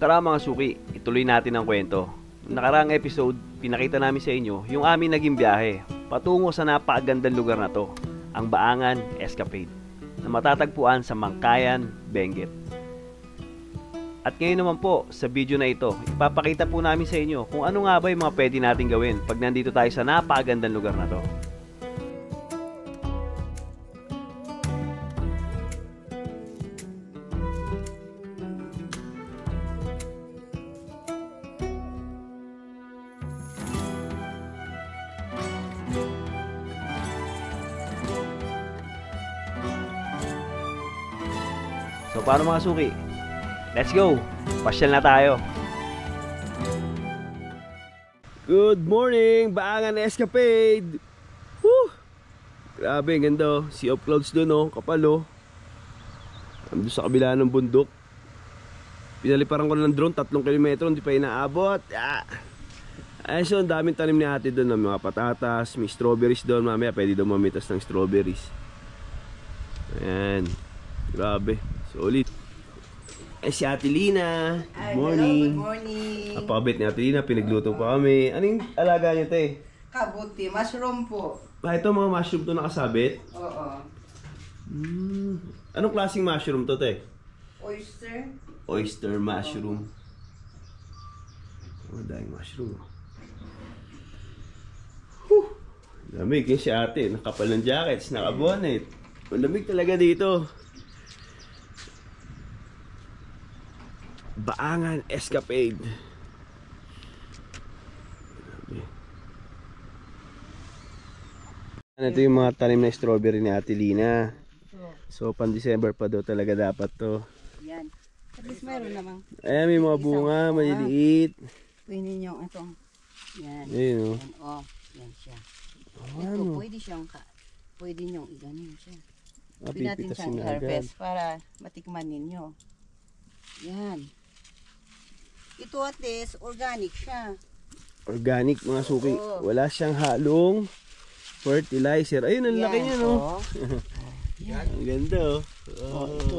Tara mga suki, ituloy natin ang kwento. Noong nakaraang episode, pinakita namin sa inyo yung aming naging biyahe patungo sa napakagandang lugar na to, ang Baangan Escapade, na matatagpuan sa Mangkayan, Benguet. At ngayon naman po, sa video na ito, ipapakita po namin sa inyo kung ano nga ba yung mga pwede natin gawin pag nandito tayo sa napakagandang lugar na to. So paano mga suki? Let's go! Pasyal na tayo! Good morning! Baangan Escapade! Woo! Grabe, ang ganda oh. Sea of clouds doon oh, kapal oh. Ando sa kabila ng bundok. Pinaliparan ko na ng drone, 3 kilometro, hindi pa inaabot. Ay so, ang daming tanim ni ate doon, mga patatas, may strawberries doon. Mamaya pwede daw mamitas ng strawberries. Ayan, grabe. Solid. Si Ate Lina. Good morning. Hello, good morning. Napakabait ni Ate Lina. Pinagluto pa kami. Anong alaga niyo, te? Kabuti, mushroom po. Ito mga mushroom to nakasabit? Oo. Anong klaseng mushroom to, te? Oyster. Oyster mushroom. Oh, dahil mushroom. Lamig yung si ate. Nakapal ng jackets, naka-bonnet. Malamig talaga dito. Baangan Escapade. Ito yung mga tanim na strawberry ni Ate Lina. So pan December pa daw talaga dapat to. Yan. At least meron namang. Ayan, may mga bunga, maliliit. Pwede nyo itong. Yan. Ayun o. Yan, oh. Yan siya. Ano? Ito, pwede siyang pwede nyo iganin siya. Pwede natin Pipitasin siyang na agad. i-harvest para matikman ninyo. Yan. Ito at least, organic siya. Organic mga suki. Oo. Wala siyang halong fertilizer. Ayun, ang laki niya no. Oh. Yan. Ang ganda oh. Ito.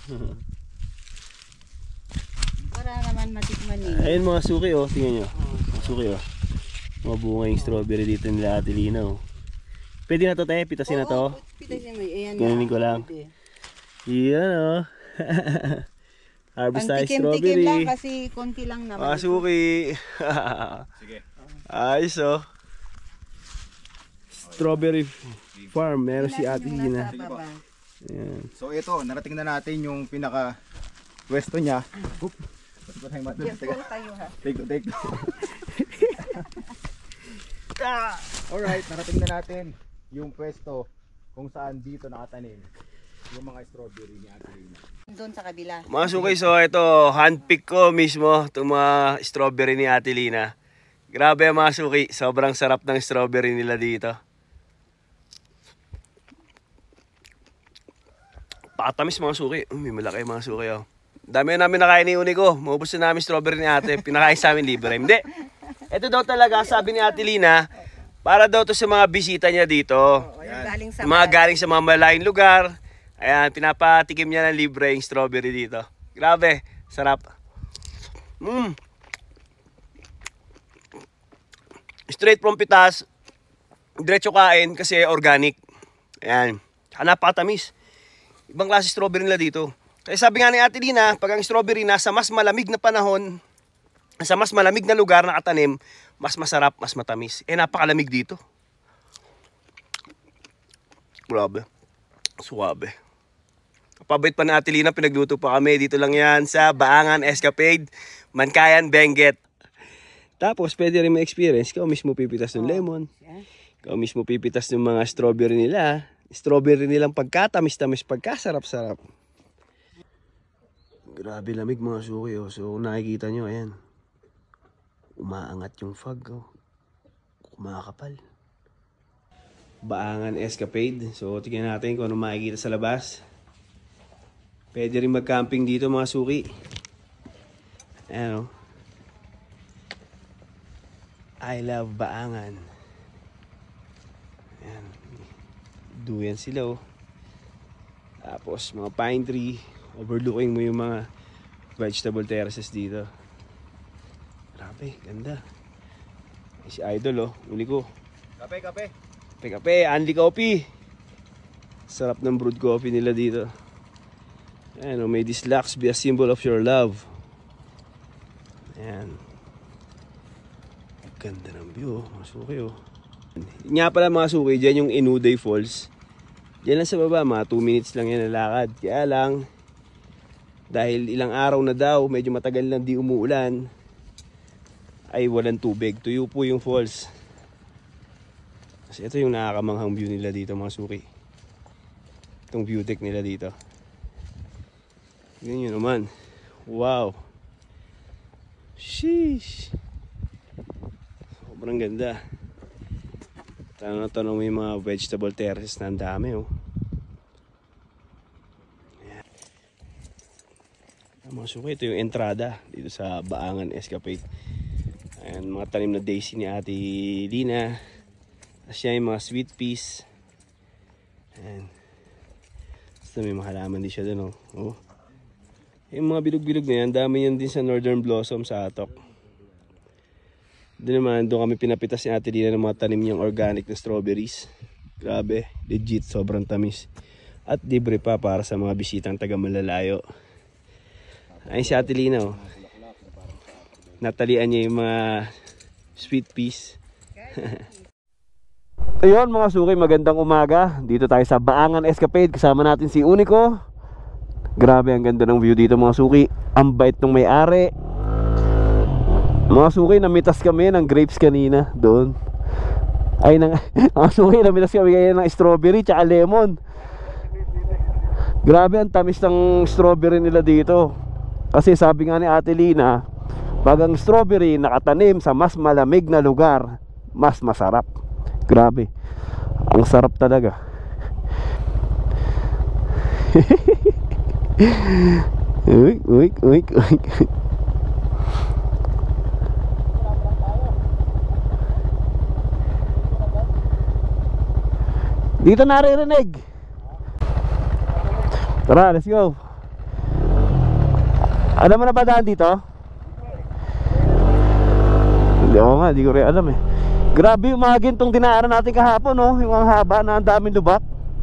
Para naman matikman ninyo. Ayun mga suki oh. Tingnan nyo. Mga suki oh. Mga bunga yung strawberry dito nila Ate Lina oh. Pwede na to tayo. Pitasin na to. Pitasin mo. Ayan. Ganunin ko lang. Pwede. Yan oh. Harvest tayo Pang-tikim-tikim strawberry. lang kasi konti lang naman. Mga suki. Sige. Ayos oh. Strawberry farm. Meron si Ate Lina. Ayan. So ito, narating na natin yung pinaka pwesto niya. Oop. Careful tayo ha. Take two. Alright, narating na natin yung pwesto kung saan dito nakatanim yung mga strawberry ni Ate Lina. Doon sa kabila. Mga suki, so ito, handpick ko mismo itong mga strawberry ni Ate Lina. Grabe mga suki, sobrang sarap ng strawberry nila dito. Pakatamis mga suki. May malaki mga suki oh. Dami na namin nakain ni Unico. Maubos na namin strawberry ni ate. Pinakain sa amin libre. Hindi. Ito daw talaga, sabi ni Ate Lina, para daw to sa mga bisita niya dito. Galing sa Mga galing sa mga malayong lugar. Ayan, pinapatikim niya ng libre yung strawberry dito. Grabe, sarap. Straight from pitas. Diretso kain kasi organic. Ayan, napakatamis. Ibang klase strawberry nila dito. Kaya sabi nga ni Ate Lina, pag ang strawberry nasa mas malamig na panahon, sa mas malamig na lugar nakatanim, mas masarap, mas matamis. Napakalamig dito. Grabe. Suwabe. Pabait pa na Ate Lina, pinagluto pa kami. Dito lang yan sa Baangan Escapade, Mangkayan, Benguet. Tapos pwede rin ma-experience. Ikaw mismo pipitas ng lemon. Ikaw mismo pipitas ng mga strawberry nila. Strawberry nilang pagkatamis-tamis, pagkasarap-sarap. Grabe lamig mga suki oh. So nakikita nyo, ayan. Umaangat yung fog oh. Kumakapal. Baangan Escapade. So tingnan natin kung ano makikita sa labas. Pwede rin mag-camping dito mga suki. Ayan oh. I love Baangan. Ayan. Duyan sila oh. Tapos mga pine tree. Overlooking mo yung mga vegetable terraces dito. Grabe, ganda. Ay, si Idol, oh. Uli ko. Kape, kape. Kape, Anli Coffee. Sarap ng brewed coffee nila dito. Ayan, oh, may this lux be a symbol of your love. Ayan. Ganda ng view, oh. Masuki, oh. Nga pala mga suki, dyan yung Inuday Falls. Dyan lang sa baba, mga 2 minutes lang yan na lakad. Kaya lang, dahil ilang araw na daw, medyo matagal lang di umuulan, ay walang tubig. Tuyo po yung falls. Kasi ito yung nakakamanghang view nila dito mga suki. Itong view deck nila dito. Ganyan yun naman. Wow. Sheesh. Sobrang ganda. Tanong mo yung mga vegetable terraces na ang dami, oh. Ayan. Mga suki, ito yung entrada dito sa Baangan Escapade. Ayan, mga tanim na daisy ni Ate Lina. Tapos siya yung mga sweet peas. Ayan. Basta may mga halaman din siya dun, oh. Yung mga bilog-bilog na yan, dami yan din sa Northern Blossom sa Atok. Doon naman, doon kami pinapitas ni Ate Lina ng mga tanim niyang organic na strawberries. Grabe, legit, sobrang tamis. At libre pa para sa mga bisitang taga malalayo. Ayun si Ate Lina, oh. Natalian niya yung mga sweet peas. Ayun mga suki, magandang umaga. Dito tayo sa Baangan Escapade. Kasama natin si Unico. Grabe, ang ganda ng view dito mga suki. Ang bait ng may-ari. Mga suki, namitas kami ng grapes kanina doon. Ay, mga suki, namitas kami kanina ng strawberry tsaka lemon. Grabe, ang tamis ng strawberry nila dito. Kasi sabi nga ni Ate Lina, pag ang strawberry nakatanim sa mas malamig na lugar, mas masarap. Grabe, ang sarap talaga. Uy, uy, uy, uy. Dito naririnig. Tara, let's go. Alam mo na ba daan dito? Hindi ako nga, di ko rin alam eh. Grabe yung mga gintong dinaaran natin kahapon, no? Yung ang haba na ang daming lubak.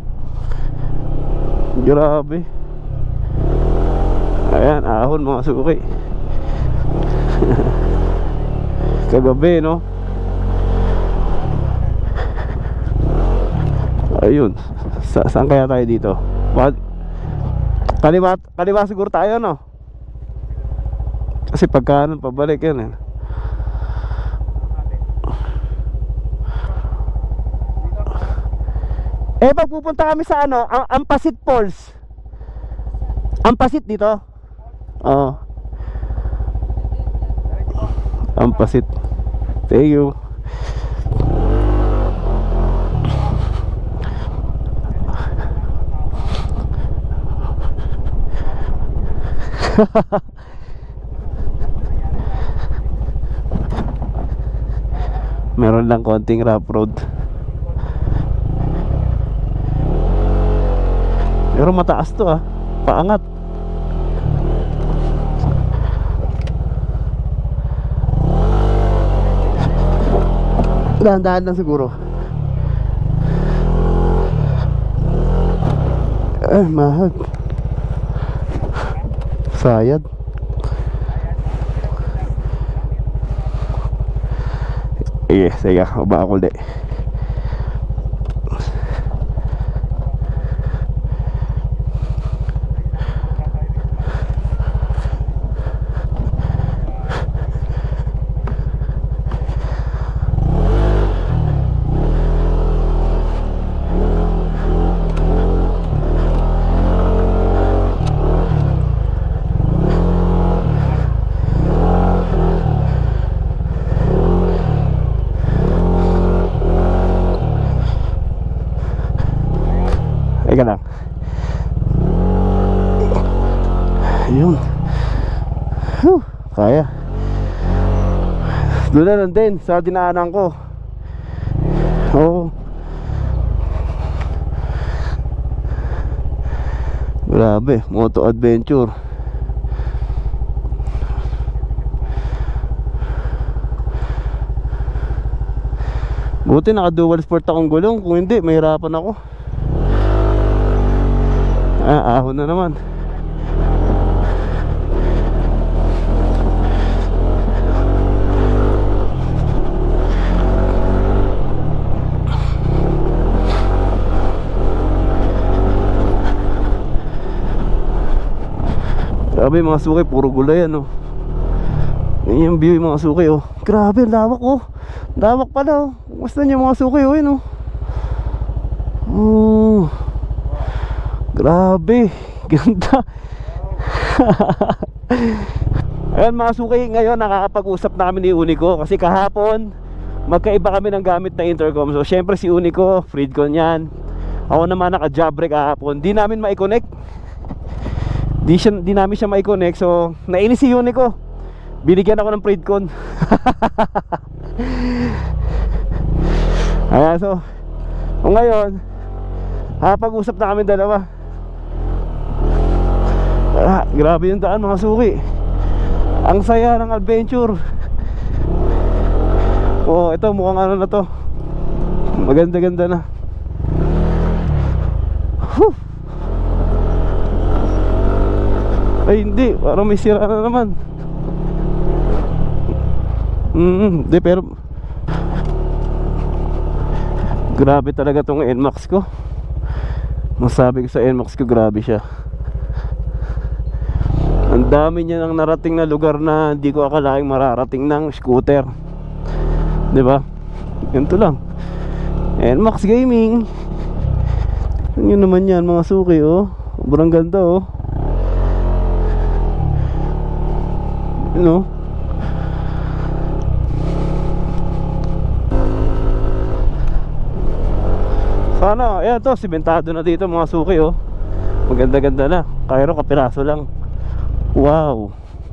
Grabe. Ayan, ahon mga suki. Kagabi, no? Ayun. Saan kaya tayo dito? Kaliwa siguro tayo, no? Kasi pagkanan pabalik yan, eh. Eh, pag pupunta kami sa ano, Ampasit Falls. Ampasit dito? Oo. Ampasit. Thank you. Meron lang konting rough road. Pero mataas to, ah. Paangat. Dahan-dahan lang siguro. Mahal. Sayad. Sige, baba ako ulit. Teka lang. Ayun. Kaya. Doon na lang din sa dinaanan ko. Oo. Grabe, moto adventure. Buti naka-dual sport akong gulong. Kung hindi, mahirapan ako. Ahon na naman. Grabe mga suki, puro gulay ano. Yan yung view yung mga suki oh. Grabe, lawak oh. Lawak pala oh. Gusto niyo mga suki oh, yun oh. Oh. Grabe, ganda. Ayan mga suki, ngayon nakakapag-usap namin ni Unico. Kasi kahapon magkaiba kami ng gamit na intercom. So syempre si Unico, Freedcon yan. Ako naman naka-jabrek kahapon. Di namin ma-connect. Di namin siya ma-connect. So nainis si Unico. Binigyan ako ng Freedcon. Ayan, so ngayon pag-usap na kami dalawa. Grabe yung daan mga suki. Ang saya ng adventure. Oh, ito mukhang ano na to. Maganda-ganda na. Whew. Ay hindi, parang may sira na naman. Hindi, pero grabe talaga tong NMAX ko. Masabi ko sa NMAX ko, grabe siya. Ang dami niya nang narating na lugar na hindi ko akalaing mararating ng scooter. Diba? Ganito lang. NMAX Gaming. Yun naman yan mga suki oh. Sobrang ganda oh. You know? Sana, ayan to, simentado na dito mga suki oh. Maganda-ganda na. Cairo kapiraso lang. Wow.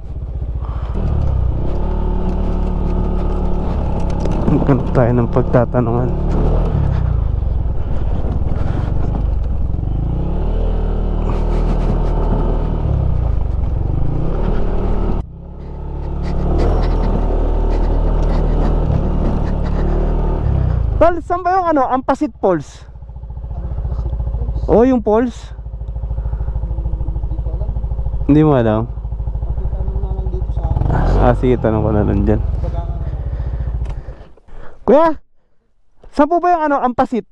Magkano tayo ng pagtatanungan. Tol, saan ba yung ano, Ampasit Falls? Oh, yung falls? Hindi mo alam? Sige, tanong ko na lang dyan. Kuya, saan po ba yung ano, Ampasit?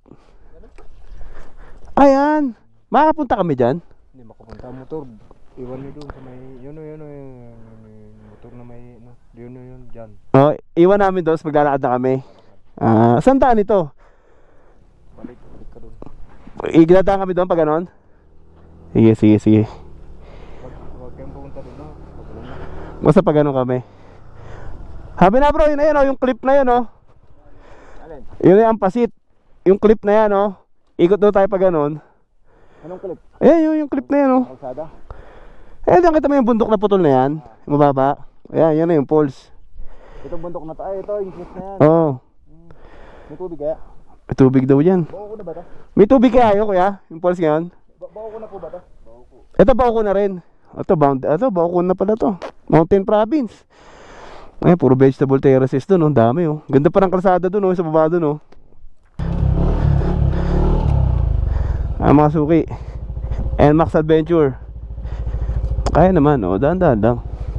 Ayan, makapunta kami dyan? Hindi makapunta, motor. Iwan nyo doon sa may, yun yung motor na may, yun dyan. Oh, iwan namin doon, maglalakad na kami. Saan daan ito? Balik ka doon. Igladaan kami doon pag ganon? Sige. Huwag kayong pumunta doon, no? Basta pag ganon kami. Habi na bro, yun na yun oh, yung clip na yun oh. Alin? Yun yung Ampasit. Yung clip na yan oh. Ikot doon tayo pag ganon. Anong clip? Ayan yung clip na yan oh. Kalsada? Ayan, nakita mo yung bundok na putol na yan? Yung mababa. Ayan, yan na yung falls. Itong bundok na to, ay ito, yung clip na yan. Oo. May tubig kaya? May tubig daw yan. Bako ko na ba ito? May tubig kaya yun kuya? Yung falls ngayon? Bako ko na po ba ito? Bako ko. Ito bako ko na rin. Ito bako ko na pala to. Mountain Province. Ay, puro vegetable terraces doon oh. Dami oh. Ganda pa ng kalsada doon oh, sa baba doon oh. Mga suki. NMAX Adventure. Kaya naman oh, dahan-dahan lang.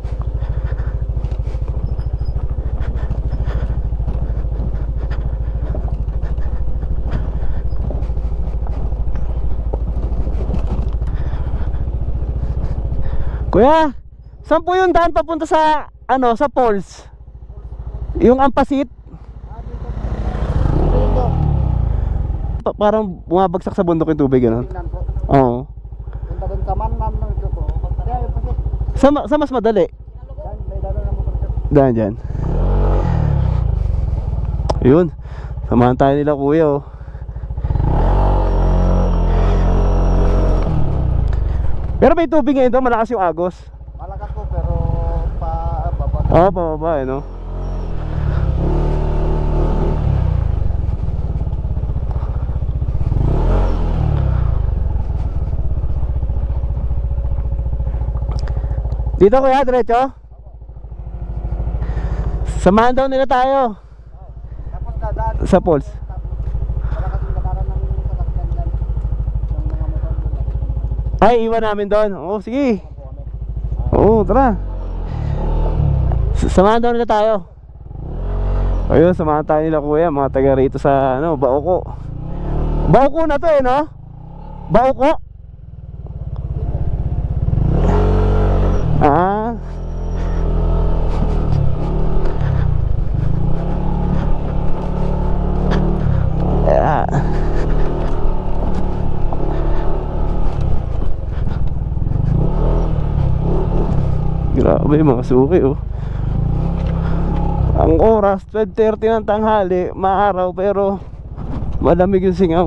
Kuya, saan po yung daan papunta sa ano, sa falls? Yung Ampasit? Parang bumabagsak sa bundok yung tubig ano? Tingnan po. Oo. Punta doon sa man ito po. Kaya yung pasok. Sa mas madali? Yan, may dalo na motor. Daan dyan. Yun. Samahan tayo nila kuya oh. Pero may tubig ngayon doon, malakas yung agos. Malakas po pero pababa. Oo, pababa eh no. Dito kuya, diretso? Samahan daw nila tayo. Tapos dadaan sa falls. Ay, iwan namin doon. Oo, sige. Oo, tara. Samahan daw nila tayo. Ayun, samahan tayo nila kuya. Mga taga rito sa ano, Bauko. Bauko na to eh, no? Bauko? Ah. Yeah. Grabe mga suki oh. Ang oras 12:30 ng tanghali, maaraw pero malamig yung singaw.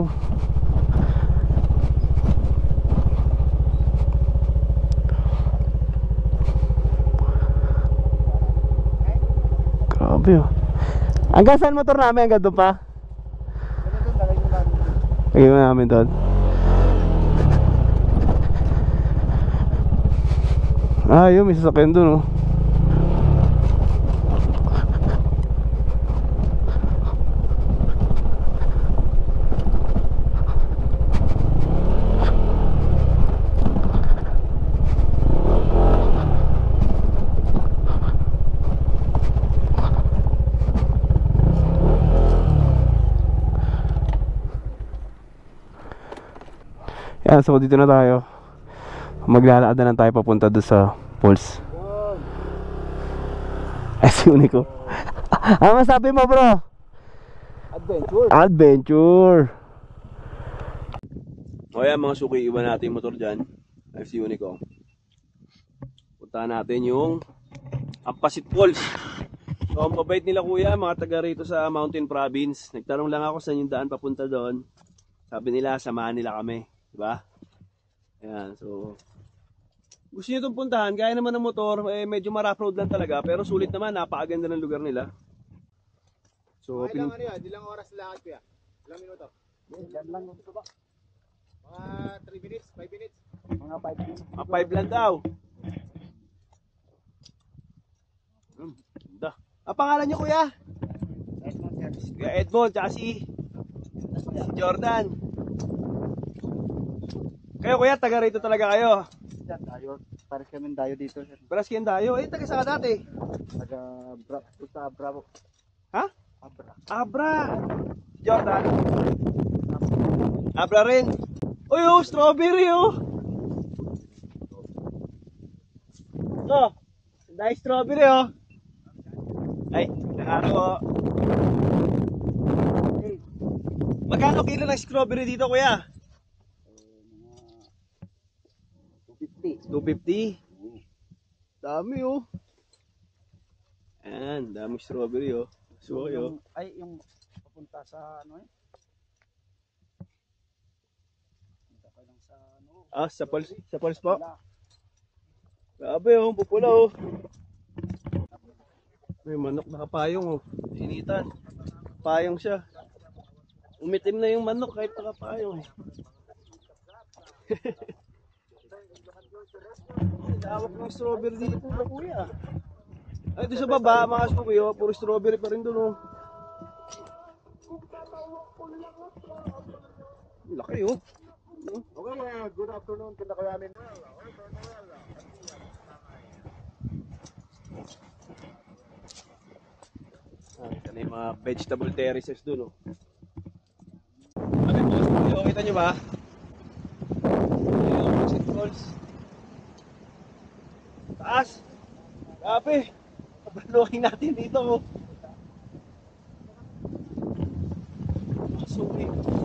Grabe oh. Hanggang saan motor namin? Hanggang doon pa? Lagay mo namin doon. Ah, yun, may sasakyan doon oh. Yan, so dito na tayo. Maglalakad na lang tayo papunta doon sa falls. As Unico. Ano masabi mo bro? Adventure. Adventure. O yan mga suki, iwan natin yung motor dyan. FC Unico. Puntahan natin yung Ampasit Falls. So ang mabait nila kuya, mga taga rito sa Mountain Province. Nagtanong lang ako saan yung daan papunta doon. Sabi nila, samahan nila kami. Diba? Ayan, so gusto nyo itong puntahan, kaya naman ng motor, medyo ma-rough road lang talaga, pero sulit naman, napakaganda ng lugar nila. So, Ilang ano yan? Ilang oras lakad kuya? Ilang minuto? Ilan lang ito ba? Mga 3 minutes? 5 minutes? Mga 5 minutes. Mga 5 lang daw. Ganda. Ang pangalan nyo kuya? Edmond sir. Kuya Edmond, tsaka si Jordan. Kayo kuya, taga rito talaga kayo. Yan, tayo. Pares kami tayo dito sir. Paras kayo tayo. Eh, taga saan ka dati? Sa Bravo. Ha? Abra. Abra. Jordan. Abra rin. Uy, oh, strawberry oh. Oh, dahil strawberry oh. Ay, nakaraw oh. Magkano kilo ng strawberry dito kuya? 250. Dami oh. Ayan, dami strawberry oh. Suki oh. Ay, yung papunta sa ano eh? Punta ka lang sa ano? Ah, sa Pulse po. Grabe oh, pupula oh. May manok nakapayong oh. Initan. Payong siya. Umitim na yung manok kahit nakapayong eh. Dawak ng strawberry dito na kuya. Ay, doon sa baba, mga suki oh, puro strawberry pa rin doon oh. Laki oh. Okay, good afternoon. Punta kayo namin. Ah, ito na yung mga vegetable terraces doon oh. Ano ito? Oh, kita nyo ba? Ayun, Ampasit Falls. Taas! Grabe! Pabraluhin natin dito oh. Suki.